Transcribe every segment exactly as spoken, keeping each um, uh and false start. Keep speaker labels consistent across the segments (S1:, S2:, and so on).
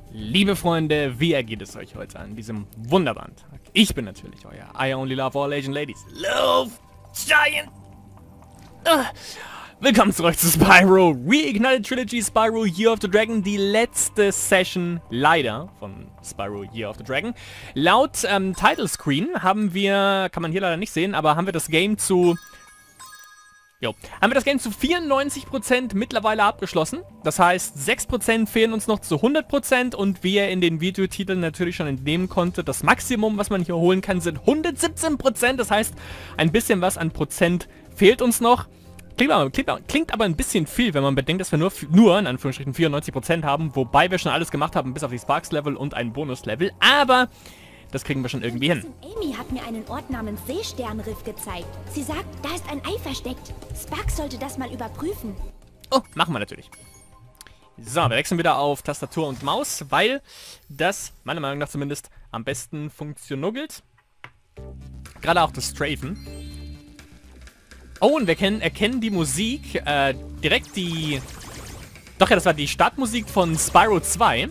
S1: Liebe Freunde, wie ergeht es euch heute an diesem wunderbaren Tag? Ich bin natürlich euer I only love all Asian ladies. Love Giant. Uh, willkommen zurück zu Spyro Reignited Trilogy, Spyro Year of the Dragon. Die letzte Session, leider, von Spyro Year of the Dragon. Laut ähm, Title Screen haben wir, kann man hier leider nicht sehen, aber haben wir das Game zu... Jo. Haben wir das Game zu vierundneunzig Prozent mittlerweile abgeschlossen. Das heißt, sechs Prozent fehlen uns noch zu hundert Prozent. Und wie ihr in den Videotiteln natürlich schon entnehmen konntet, das Maximum, was man hier holen kann, sind hundertsiebzehn Prozent. Das heißt, ein bisschen was an Prozent fehlt uns noch. Klingt aber, klingt, klingt aber ein bisschen viel, wenn man bedenkt, dass wir nur, nur in Anführungsstrichen vierundneunzig Prozent haben. Wobei wir schon alles gemacht haben, bis auf die Sparks-Level und ein Bonus-Level. Aber... das kriegen wir schon irgendwie hin.
S2: Amy hat mir einen Ort namens Seesternriff gezeigt. Sie sagt, da ist ein Ei versteckt. Sparks sollte das mal überprüfen.
S1: Oh, machen wir natürlich. So, wir wechseln wieder auf Tastatur und Maus, weil das, meiner Meinung nach zumindest, am besten funktioniert. Gerade auch das Strafen. Oh, und wir kennen, erkennen die Musik, äh, direkt die... Doch ja, das war die Startmusik von Spyro zwei.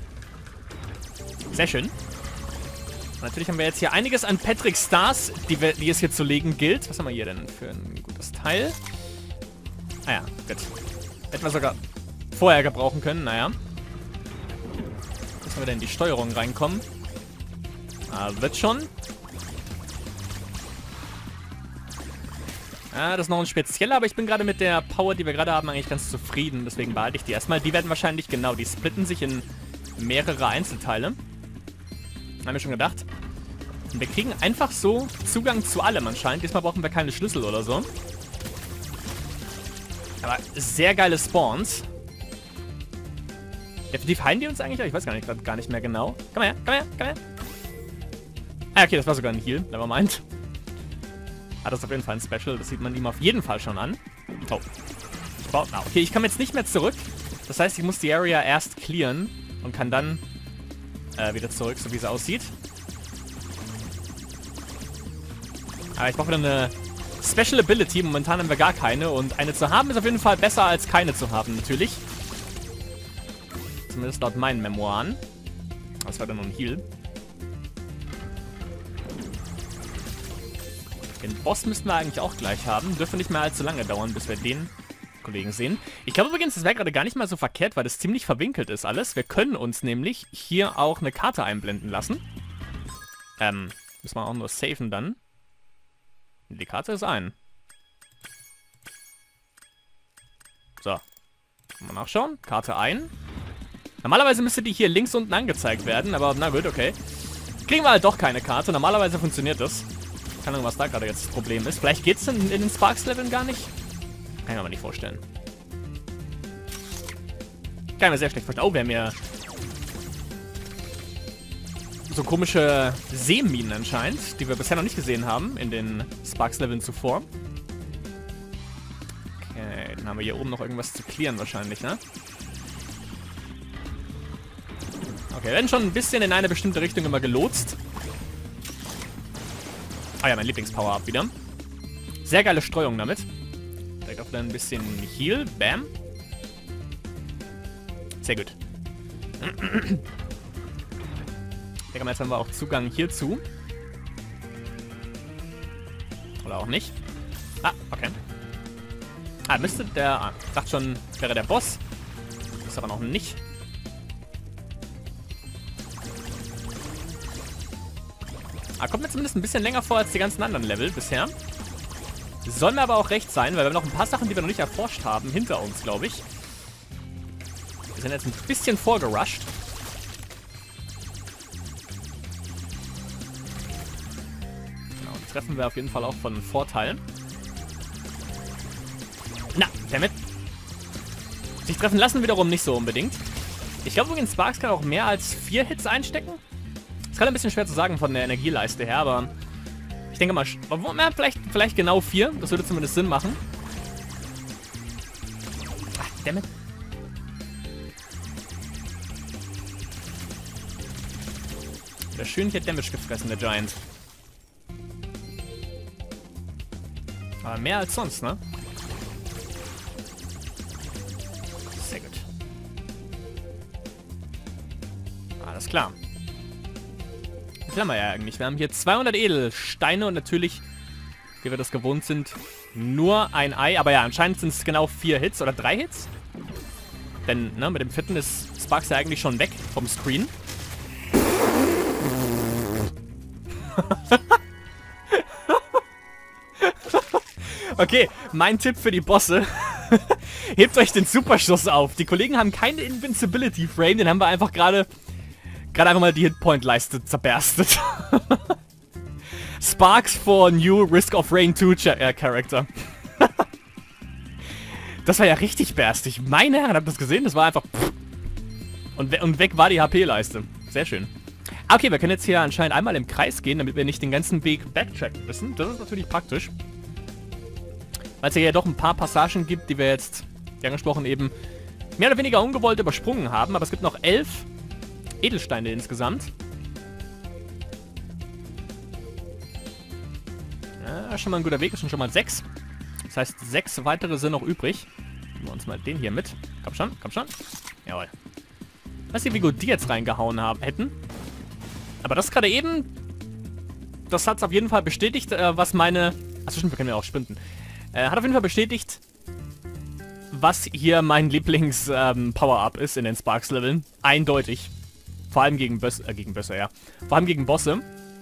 S1: Sehr schön. Natürlich haben wir jetzt hier einiges an Patrick Stars, die, wir, die es hier zu legen gilt. Was haben wir hier denn für ein gutes Teil? Ah ja, gut. Hätten wir sogar vorher gebrauchen können, naja. Müssen wir denn in die Steuerung reinkommen? Ah, wird schon. Ah, das ist noch ein spezieller, aber ich bin gerade mit der Power, die wir gerade haben, eigentlich ganz zufrieden. Deswegen behalte ich die erstmal. Die werden wahrscheinlich, genau, die splitten sich in mehrere Einzelteile. Haben wir schon gedacht. Und wir kriegen einfach so Zugang zu allem anscheinend. Diesmal brauchen wir keine Schlüssel oder so. Aber sehr geile Spawns. Definitiv heilen die uns eigentlich? Ich weiß gar nicht, gar nicht mehr genau. Komm her, komm her, komm her. Ah, okay, das war sogar ein Heal. Nevermind. Ah, das ist auf jeden Fall ein Special. Das sieht man ihm auf jeden Fall schon an. Oh. Ich baue, ah, okay, ich komme jetzt nicht mehr zurück. Das heißt, ich muss die Area erst clearen und kann dann... Äh, wieder zurück, so wie es aussieht. Aber ich brauche wieder eine Special Ability. Momentan haben wir gar keine. Und eine zu haben ist auf jeden Fall besser als keine zu haben, natürlich. Zumindest laut meinen Memoiren. Das war dann nur ein Heal. Den Boss müssten wir eigentlich auch gleich haben. Dürfte nicht mehr allzu lange dauern, bis wir den... Kollegen sehen. Ich glaube übrigens, das wäre gerade gar nicht mal so verkehrt, weil das ziemlich verwinkelt ist alles. Wir können uns nämlich hier auch eine Karte einblenden lassen. Ähm, müssen wir auch nur safen dann. Die Karte ist ein. So. Mal nachschauen. Karte ein. Normalerweise müsste die hier links unten angezeigt werden, aber na gut, okay. Kriegen wir halt doch keine Karte. Normalerweise funktioniert das. Keine Ahnung, was da gerade jetzt das Problem ist. Vielleicht geht es in, in den Sparks-Leveln gar nicht. Kann ich mir aber nicht vorstellen. Kann ich mir sehr schlecht vorstellen. Oh, wir haben ja so komische Seeminen anscheinend, die wir bisher noch nicht gesehen haben in den Sparks-Leveln zuvor. Okay, dann haben wir hier oben noch irgendwas zu clearen wahrscheinlich, ne? Okay, wir werden schon ein bisschen in eine bestimmte Richtung immer gelotst. Ah ja, mein Lieblings-Power-Up wieder. Sehr geile Streuung damit. Direkt auch wieder ein bisschen Heal. Bam. Sehr gut. Ich denke mal, jetzt haben wir auch Zugang hierzu. Oder auch nicht. Ah, okay. Ah, müsste der... Ah, ich dachte schon, wäre der Boss. Ist aber noch nicht. Ah, kommt mir zumindest ein bisschen länger vor als die ganzen anderen Level bisher. Soll mir aber auch recht sein, weil wir haben noch ein paar Sachen, die wir noch nicht erforscht haben, hinter uns, glaube ich. Wir sind jetzt ein bisschen vorgerusht. Genau, treffen wir auf jeden Fall auch von Vorteil. Na, damit. Sich treffen lassen wiederum nicht so unbedingt. Ich glaube übrigens, Sparks kann auch mehr als vier Hits einstecken. Ist gerade ein bisschen schwer zu sagen von der Energieleiste her, aber... ich denke mal, vielleicht, vielleicht genau vier. Das würde zumindest Sinn machen. Ach, dammit. Der schön hier Damage gefressen, der Giant. Aber mehr als sonst, ne? Sehr gut. Alles klar. Was haben wir ja eigentlich? Wir haben hier zweihundert Edelsteine und natürlich, wie wir das gewohnt sind, nur ein Ei. Aber ja, anscheinend sind es genau vier Hits oder drei Hits. Denn, ne, mit dem vierten ist Sparx ja eigentlich schon weg vom Screen. Okay, mein Tipp für die Bosse. Hebt euch den Superschuss auf. Die Kollegen haben keine Invincibility Frame, den haben wir einfach gerade gerade einfach mal die Hitpoint-Leiste zerberstet. Sparx for New Risk of Rain two äh, Character. Das war ja richtig berstig. Meine Herren, habt ihr das gesehen? Das war einfach... Und, we und weg war die H P-Leiste. Sehr schön. Okay, wir können jetzt hier anscheinend einmal im Kreis gehen, damit wir nicht den ganzen Weg backtracken müssen. Das ist natürlich praktisch. Weil es ja doch ein paar Passagen gibt, die wir jetzt, wie angesprochen, eben mehr oder weniger ungewollt übersprungen haben. Aber es gibt noch elf Edelsteine insgesamt. Ja, schon mal ein guter Weg, das sind schon mal sechs. Das heißt, sechs weitere sind noch übrig. Nehmen wir uns mal den hier mit. Komm schon, komm schon. Jawohl. Weiß nicht, wie gut die jetzt reingehauen haben, hätten. Aber das gerade eben, das hat es auf jeden Fall bestätigt, äh, was meine... Achso, stimmt, wir können ja auch sprinten. Äh, hat auf jeden Fall bestätigt, was hier mein Lieblings-Power-Up ähm, ist in den Sparx-Leveln. Eindeutig. Vor allem gegen Bösse, äh, gegen Bösse, ja. Vor allem gegen Bosse.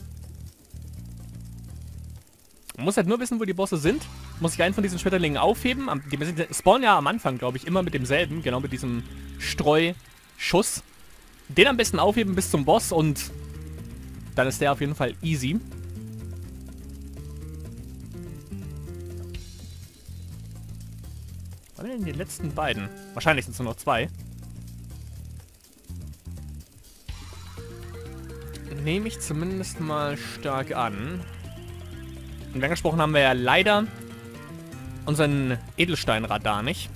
S1: Man muss halt nur wissen, wo die Bosse sind. Muss ich einen von diesen Schmetterlingen aufheben. Die spawnen ja am Anfang, glaube ich, immer mit demselben. Genau mit diesem Streuschuss. Den am besten aufheben bis zum Boss und dann ist der auf jeden Fall easy. Was haben wir denn die letzten beiden? Wahrscheinlich sind es nur noch zwei. Nehme ich zumindest mal stark an. Und wie angesprochen haben wir ja leider unseren Edelsteinradar nicht.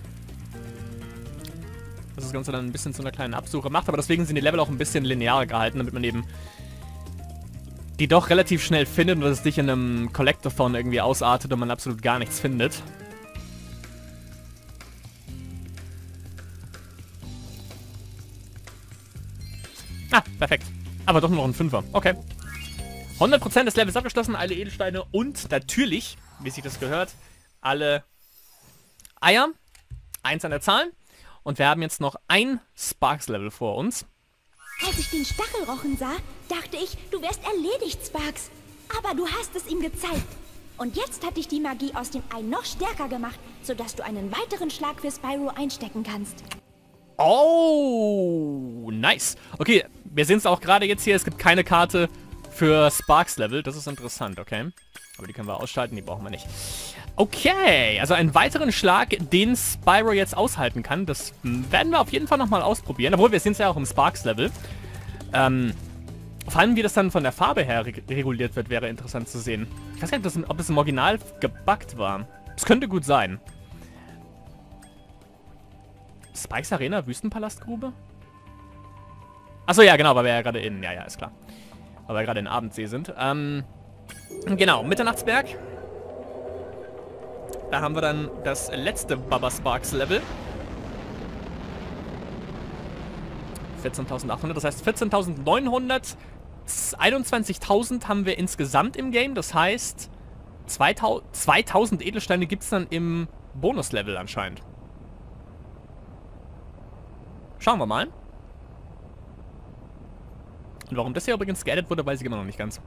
S1: Was das Ganze dann ein bisschen zu einer kleinen Absuche macht, aber deswegen sind die Level auch ein bisschen linearer gehalten, damit man eben die doch relativ schnell findet und dass es dich in einem Collectathon irgendwie ausartet und man absolut gar nichts findet. Ah, perfekt. Aber doch nur noch ein Fünfer. Okay. hundert Prozent des Levels abgeschlossen, alle Edelsteine und natürlich, wie sich das gehört, alle Eier. Eins an der Zahl. Und wir haben jetzt noch ein Sparx-Level vor uns.
S2: Als ich den Stachelrochen sah, dachte ich, du wärst erledigt, Sparx. Aber du hast es ihm gezeigt. Und jetzt hat dich die Magie aus dem Ei noch stärker gemacht, sodass du einen weiteren Schlag für Spyro einstecken kannst.
S1: Oh, nice. Okay, wir sehen es auch gerade jetzt hier, es gibt keine Karte für Sparx-Level. Das ist interessant, okay. Aber die können wir ausschalten, die brauchen wir nicht. Okay, also einen weiteren Schlag, den Spyro jetzt aushalten kann. Das werden wir auf jeden Fall nochmal ausprobieren. Obwohl, wir sind ja auch im Sparx-Level. Ähm, vor allem, wie das dann von der Farbe her reg reguliert wird, wäre interessant zu sehen. Ich weiß gar nicht, ob das, ob das im Original gebuggt war. Das könnte gut sein. Spikes Arena, Wüstenpalastgrube? Achso, ja, genau, weil wir ja gerade in... Ja, ja, ist klar. Weil wir gerade in Abendsee sind. Ähm, genau, Mitternachtsberg. Da haben wir dann das letzte Baba Sparx Level. vierzehntausendachthundert, das heißt vierzehntausendneunhundert. einundzwanzigtausend haben wir insgesamt im Game. Das heißt, zweitausend Edelsteine gibt es dann im Bonuslevel anscheinend. Schauen wir mal. Und warum das hier übrigens geaddet wurde, weiß ich immer noch nicht ganz.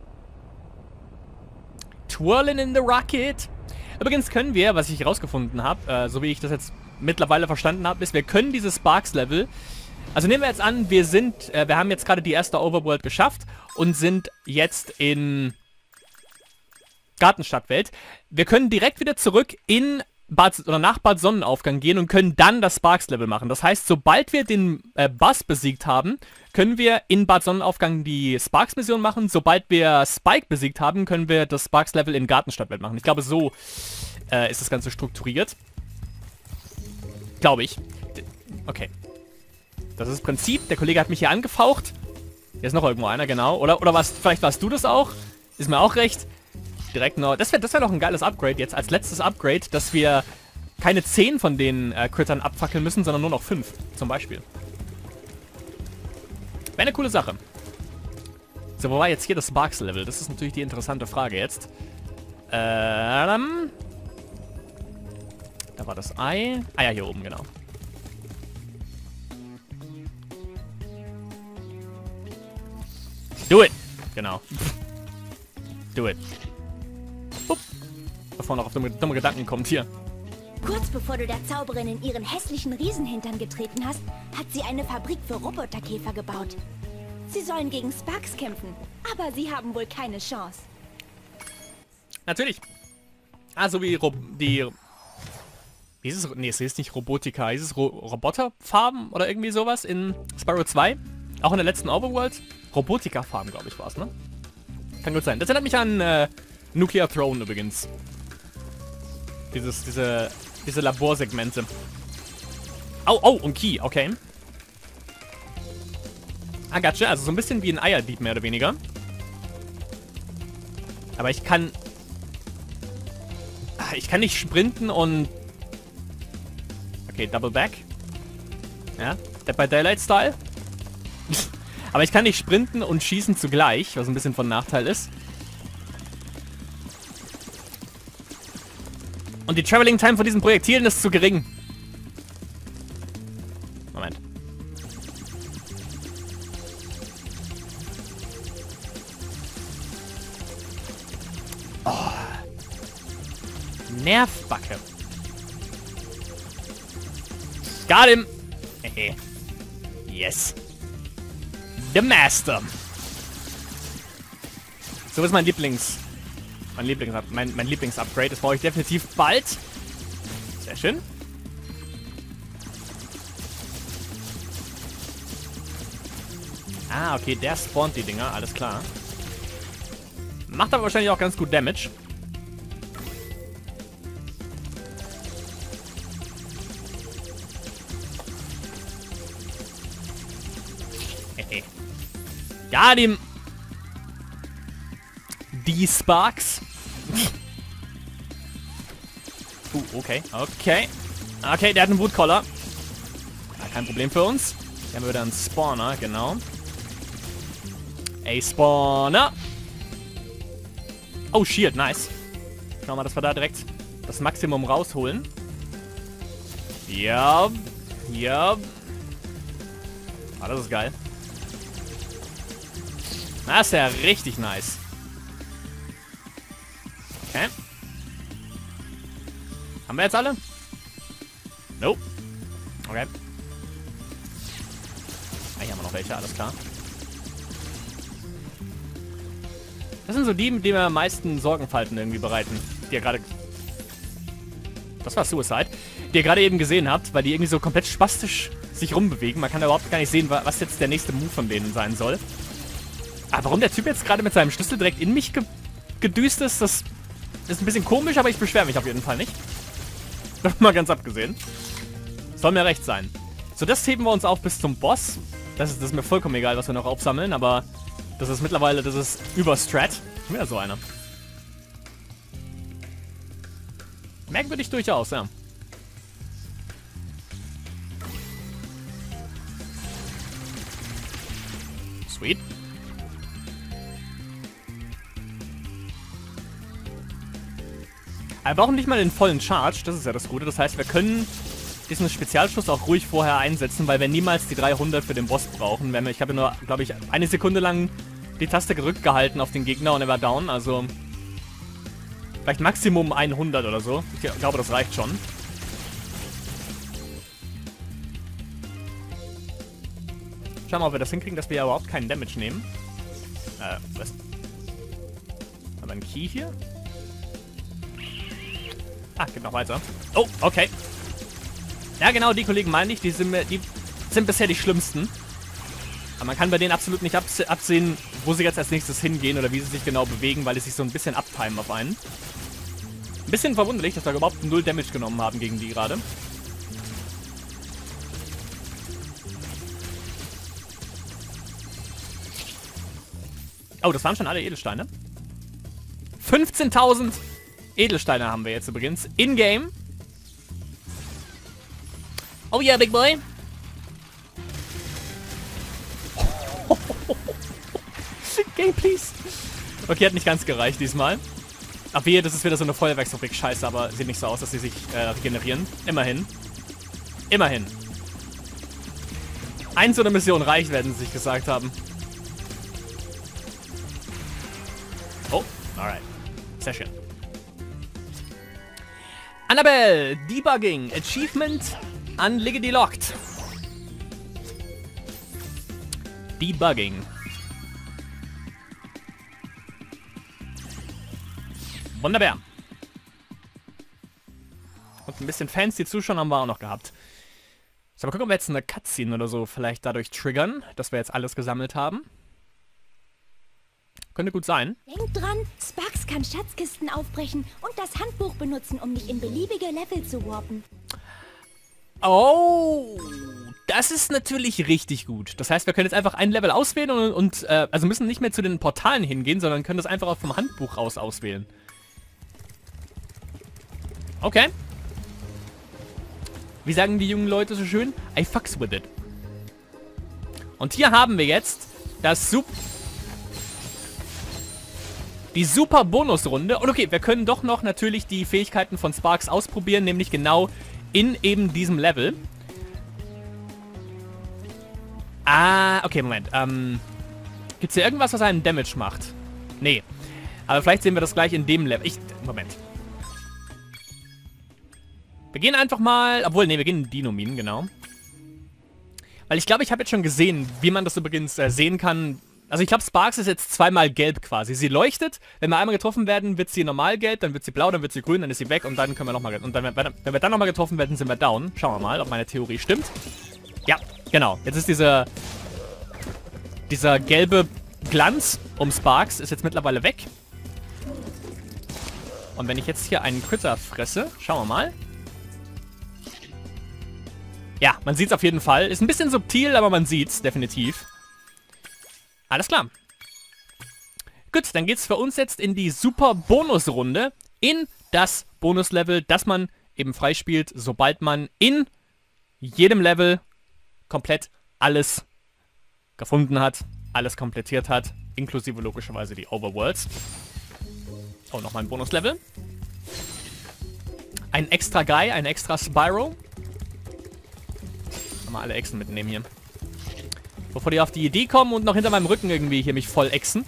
S1: Twirling in the Rocket. Übrigens können wir, was ich herausgefunden habe, äh, so wie ich das jetzt mittlerweile verstanden habe, ist, wir können dieses Sparx-Level... Also nehmen wir jetzt an, wir sind, äh, wir haben jetzt gerade die erste Overworld geschafft und sind jetzt in Gartenstadtwelt. Wir können direkt wieder zurück in Bad, oder nach Bad Sonnenaufgang gehen und können dann das Sparx-Level machen. Das heißt, sobald wir den äh, Buzz besiegt haben, können wir in Bad Sonnenaufgang die Sparx-Mission machen. Sobald wir Spike besiegt haben, können wir das Sparx-Level in Gartenstadtwelt machen. Ich glaube, so äh, ist das Ganze strukturiert. Glaube ich. Okay. Das ist das Prinzip. Der Kollege hat mich hier angefaucht. Hier ist noch irgendwo einer, genau. Oder, oder was, vielleicht warst du das auch? Ist mir auch recht. Direkt noch. Das wäre das wär doch ein geiles Upgrade jetzt. Als letztes Upgrade, dass wir keine zehn von den äh, Crittern abfackeln müssen, sondern nur noch fünf. Zum Beispiel. Wäre eine coole Sache. So, wo war jetzt hier das Sparks-Level? Das ist natürlich die interessante Frage jetzt. Ähm... Da war das Ei. Ah ja, hier oben, genau. Do it! Genau. Do it. Bup. Bevor noch auf dumme, dumme Gedanken kommt, hier.
S2: Kurz bevor du der Zauberin in ihren hässlichen Riesenhintern getreten hast, hat sie eine Fabrik für Roboterkäfer gebaut. Sie sollen gegen Sparks kämpfen, aber sie haben wohl keine Chance.
S1: Natürlich. Also wie Rob die... Wie ist es? Nee, es ist nicht Robotika. Ist es Ro Roboterfarben oder irgendwie sowas in Spyro zwei? Auch in der letzten Overworld? Robotika-Farben, glaube ich, war es, ne? Kann gut sein. Das erinnert mich an äh, Nuclear Throne übrigens. Dieses, diese, diese Laborsegmente. Oh, oh, und Key, okay. Ah, gotcha. Also so ein bisschen wie ein Eierdieb, mehr oder weniger. Aber ich kann... Ich kann nicht sprinten und... Okay, Double Back. Ja, Dead by Daylight Style. Aber ich kann nicht sprinten und schießen zugleich, was ein bisschen von Nachteil ist. Und die Traveling Time von diesen Projektilen ist zu gering. Moment. Oh. Nervbacke. Got him. Yes. The Master. So ist mein Lieblings... Mein Lieblings... Mein, mein Lieblings-Upgrade. Das brauche ich definitiv bald. Sehr schön. Ah, okay. Der spawnt die Dinger. Alles klar. Macht aber wahrscheinlich auch ganz gut Damage. Got him. Die Sparks. uh, okay. Okay. Okay, der hat einen Woodcaller. Ja, kein Problem für uns. Hier haben wir wieder einen Spawner, genau. Ey, Spawner. Oh, Shield, nice. Schauen wir mal, dass wir da direkt das Maximum rausholen. Ja. Ja. Ah, das ist geil. Das ist ja richtig nice. Okay. Haben wir jetzt alle? Nope. Okay. Ah, hier haben wir noch welche, alles klar. Das sind so die, die mir am meisten Sorgenfalten irgendwie bereiten. Die ihr gerade... Das war Suicide. Die ihr gerade eben gesehen habt, weil die irgendwie so komplett spastisch sich rumbewegen. Man kann da überhaupt gar nicht sehen, was jetzt der nächste Move von denen sein soll. Aber warum der Typ jetzt gerade mit seinem Schlüssel direkt in mich ge gedüst ist, das ist ein bisschen komisch, aber ich beschwere mich auf jeden Fall nicht. Mal ganz abgesehen. Soll mir recht sein. So, das heben wir uns auf bis zum Boss. Das ist, das ist mir vollkommen egal, was wir noch aufsammeln, aber das ist mittlerweile, das ist über Strat. Wieder so einer. Merkwürdig durchaus, ja. Sweet. Wir brauchen nicht mal den vollen Charge, das ist ja das Gute. Das heißt, wir können diesen Spezialschuss auch ruhig vorher einsetzen, weil wir niemals die dreihundert für den Boss brauchen. Wenn wir, ich habe nur, glaube ich, eine Sekunde lang die Taste gerückt gehalten auf den Gegner und er war down. Also vielleicht Maximum hundert oder so. Ich glaube, das reicht schon. Schauen wir mal, ob wir das hinkriegen, dass wir ja überhaupt keinen Damage nehmen. Äh, was? Haben wir einen Key hier? Ah, geht noch weiter. Oh, okay. Ja, genau, die Kollegen meine ich. Die sind, die sind bisher die schlimmsten. Aber man kann bei denen absolut nicht abse absehen, wo sie jetzt als nächstes hingehen oder wie sie sich genau bewegen, weil sie sich so ein bisschen abtimen auf einen. Ein bisschen verwunderlich, dass wir überhaupt null Damage genommen haben gegen die gerade. Oh, das waren schon alle Edelsteine. fünfzehntausend Edelsteine haben wir jetzt übrigens. In-game. Oh yeah, big boy. Okay, please. Okay, hat nicht ganz gereicht diesmal. Ach wehe, das ist wieder so eine Feuerwerksfabrik. Scheiße, aber sieht nicht so aus, dass sie sich äh, regenerieren. Immerhin. Immerhin. Eins so eine Mission reicht, werden sie sich gesagt haben. Oh, alright. Sehr schön. Annabelle, Debugging, Achievement, Unliggedy Locked. Debugging. Wunderbar. Und ein bisschen fancy Zuschauer haben wir auch noch gehabt. So, mal gucken, ob wir jetzt eine Cutscene oder so vielleicht dadurch triggern, dass wir jetzt alles gesammelt haben. Könnte gut sein.
S2: Denk dran, Sparx kann Schatzkisten aufbrechen und das Handbuch benutzen, um dich in beliebige Level zu warpen.
S1: Oh, das ist natürlich richtig gut. Das heißt, wir können jetzt einfach ein Level auswählen und, und äh, also müssen nicht mehr zu den Portalen hingehen, sondern können das einfach auch vom Handbuch raus auswählen. Okay. Wie sagen die jungen Leute so schön? I fucks with it. Und hier haben wir jetzt das Sup... Die super Bonusrunde. Und okay, wir können doch noch natürlich die Fähigkeiten von Sparx ausprobieren, nämlich genau in eben diesem Level. Ah, okay, Moment. Ähm, gibt es hier irgendwas, was einen Damage macht? Nee. Aber vielleicht sehen wir das gleich in dem Level. Ich, Moment. Wir gehen einfach mal... Obwohl, nee, wir gehen in Dino-Minen, genau. Weil ich glaube, ich habe jetzt schon gesehen, wie man das übrigens äh, sehen kann. Also ich glaube, Sparx ist jetzt zweimal gelb quasi. Sie leuchtet, wenn wir einmal getroffen werden, wird sie normal gelb, dann wird sie blau, dann wird sie grün, dann ist sie weg und dann können wir nochmal... Und dann, wenn wir dann nochmal getroffen werden, sind wir down. Schauen wir mal, ob meine Theorie stimmt. Ja, genau. Jetzt ist diese... Dieser gelbe Glanz um Sparx ist jetzt mittlerweile weg. Und wenn ich jetzt hier einen Critter fresse, schauen wir mal. Ja, man sieht es auf jeden Fall. Ist ein bisschen subtil, aber man sieht es definitiv. Alles klar. Gut, dann geht es für uns jetzt in die super Bonusrunde. In das Bonuslevel, das man eben freispielt, sobald man in jedem Level komplett alles gefunden hat, alles komplettiert hat, inklusive logischerweise die Overworlds. Oh, nochmal ein Bonuslevel. Ein extra Guy, ein extra Spyro. Mal alle Echsen mitnehmen hier. Bevor die auf die Idee kommen und noch hinter meinem Rücken irgendwie hier mich voll exen.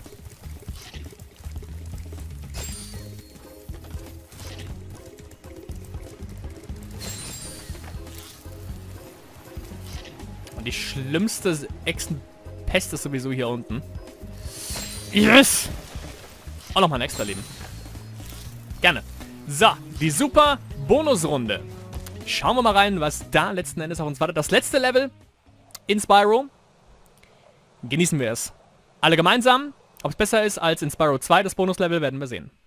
S1: Und die schlimmste Echsenpest ist sowieso hier unten. Yes! Auch nochmal ein extra Leben. Gerne. So, die super Bonusrunde. Schauen wir mal rein, was da letzten Endes auf uns wartet. Das letzte Level in Spyro. Genießen wir es. Alle gemeinsam. Ob es besser ist als in Spyro zwei, das Bonuslevel, werden wir sehen.